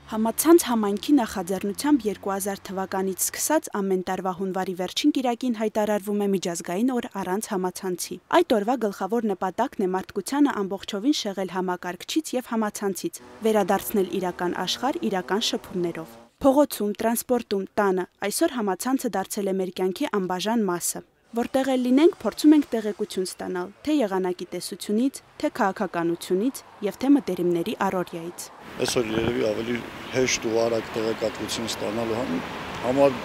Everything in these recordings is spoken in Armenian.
Համացանց համայնքի նախաձեռնությամբ 2000 թվականից սկսած ամեն տարվա հունվարի վերջին կիրակին հայտարարվում է միջազգային օր առանց համացանցի։ Այդ օրվա գլխավոր նպատակն է մարդկությանը ամբողջովին շեղել համակարգչից եւ համացանցից, վերադարձնել իրական աշխարհ իրական շփումներով։ Փողոցում, տրանսպորտում, տանը այսօր համացանցը դարձել է մեր կյանքի անբաժան մասը։ Որտեղ էլ լինենք, փորձում ենք տեղեկություն ստանալ, թե եղանակի տեսությունից, թե քաղաքականությունից եւ թե մտերիմների առօրյայից։ Այսօր երևի ավելի հեշտ ու արագ տեղեկատվություն ստանալու համար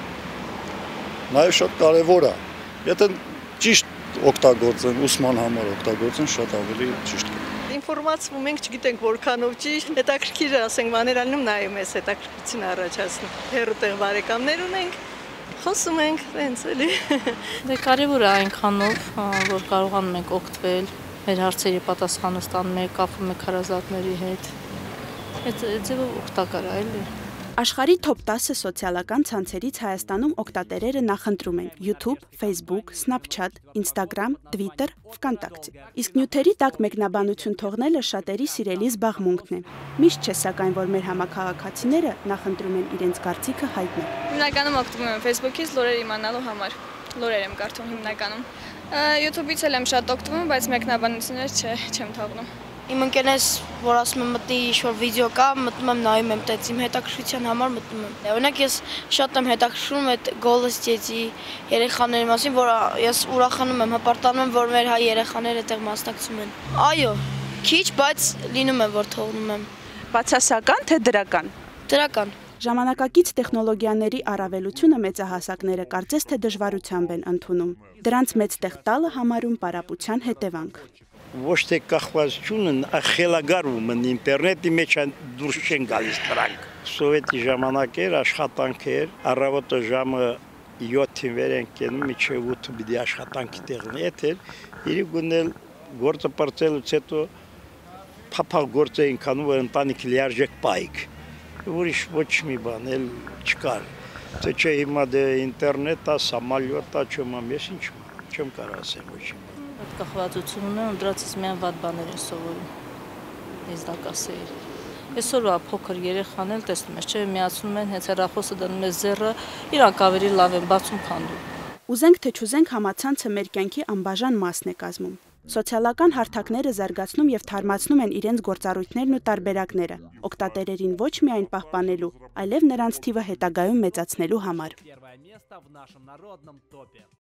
նաեւ շատ կարեւոր է։ Եթե ճիշտ օգտագործեն, ուսման համար օգտագործեն, շատ ավելի ճիշտ կլինի։ Ինֆորմացիա մենք չգիտենք որքանով ճիշտ, հետաքրքիր ասենք բաներանում նայում ես հետաքրքրություն առաջացնում։ Հերոտեղ բարեկամներ ունենք, խոսում ենք, տենց էլի։ Դե կարևոր է այնքանով, որ կարողանում ենք օգտվել, մեր հարցերի պատասխանը ստանում ենք, կապվում ենք հարազատների հետ։ Այդ ձևով օգտակար է, էլի։ Աշխարհի top 10 սոցիալական ցանցերից Հայաստանում օգտատերերը նախընտրում են YouTube, Facebook, Snapchat, Instagram, Twitter, VKontakte։ Իսկ նյութերի տակ մեկնաբանություն թողնելը շատերի սիրելի զբաղմունքն է։ Միշտ չէ սակայն, որ մեր համակարգացիները նախընտրում են իրենց կարծիքը հայտնել։ Հիմնականում օգտվում եմ Facebook-ից լուրեր իմանալու համար։ Լուրեր եմ կարդում հիմնականում։ YouTube-ից էլ եմ շատ օգտվում, բայց մեկնաբանություններ չեմ թողնում։ Իմ ընկերներս, որ ասում եմ մտնի ինչ-որ վիդեո կա, մտնում եմ նայում եմ, տենց իմ հետաքրքրության համար մտնում եմ։ Օրինակ ես շատ եմ հետաքրքրում այդ Գոլես ծեծի երեխաների մասին, որ ես ուրախանում եմ, հպարտանում եմ, որ մեր հայ երեխաները այդտեղ մասնակցում են։ Այո, քիչ, բայց լինում է, որ թողնում եմ։ Բացասական թե դրական։ Դրական։ Ժամանակակից տեխնոլոգիաների առավելությունը մեծահասակները կարծես թե դժվարությամբ են ընդունում։ Դրանց մեծ տեղ տալը համարում պարապության հետևանք։ Ոչ թե կախվածություն, այլ խելագարվում են ինտերնետի մեջ դուրս չեն գալիս դրանք։ Սովետի ժամանակեր աշխատանքեր, առավոտը ժամը 7-ին վեր են կենում, մինչև 8 պիտի աշխատանքի տեղն էր, իրի գունել գործը պրծելուց հետո փափաղ գործ էին կանում, որ ընտանիքի լիարժեք պայք։ Ուրիշ ոչ մի բան էլ չկար։ Թե չէ հիմա դե ինտերնետա, սամալյոտա, չեմ կարող ասեմ ոչ մի։ Այդ կախվածությունն ու դրանից միայն վատ բաներ են սովորում։ Ես դա կասեի։ Այսօրվա փոքր երեխան էլ տեսնում ես, չէ, միացնում են, հենց հեռախոսը դնում ես ձեռը, իրանք ավելի լավ են բացում, քանդում։ Ուզենք թե չուզենք համացանցը մեր կյանքի անբաժան մասն է կազմում։ Սոցիալական հարթակները զարգացնում եւ թարմացնում են իրենց գործառույթներն ու տարբերակները, օգտատերերին ոչ միայն պահպանելու, այլև նրանց թիվը հետագայում մեծացնելու համար։